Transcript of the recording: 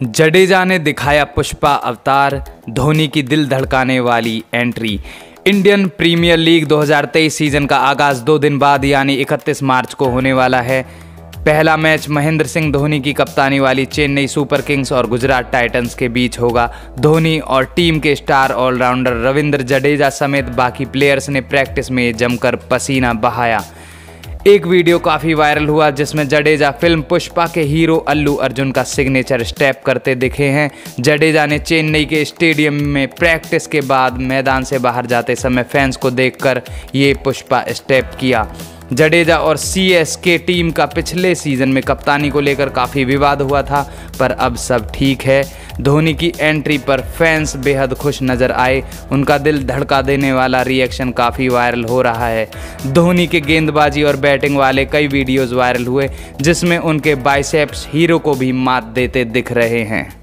जडेजा ने दिखाया पुष्पा अवतार, धोनी की दिल धड़काने वाली entry. Indian Premier League 2023 season का आगाज 2 दिन बाद यानी 31 मार्च को होने वाला है। पहला मैच महेंद्र सिंह धोनी की कप्तानी वाली चेन्नई सुपर किंग्स और गुजरात टाइटंस के बीच होगा। धोनी और टीम के स्टार ऑलराउंडर रविंद्र जडेजा समेत बाकी प्लेयर्स ने प्रैक्टिस में जमकर पसीना बहाया। एक वीडियो काफ़ी वायरल हुआ जिसमें जडेजा फिल्म पुष्पा के हीरो अल्लू अर्जुन का सिग्नेचर स्टेप करते दिखे हैं। जडेजा ने चेन्नई के स्टेडियम में प्रैक्टिस के बाद मैदान से बाहर जाते समय फैंस को देखकर ये पुष्पा स्टेप किया। जडेजा और सीएसके टीम का पिछले सीजन में कप्तानी को लेकर काफ़ी विवाद हुआ था, पर अब सब ठीक है। धोनी की एंट्री पर फैंस बेहद खुश नज़र आए। उनका दिल धड़का देने वाला रिएक्शन काफ़ी वायरल हो रहा है। धोनी के गेंदबाजी और बैटिंग वाले कई वीडियोज़ वायरल हुए जिसमें उनके बाइसेप्स हीरो को भी मात देते दिख रहे हैं।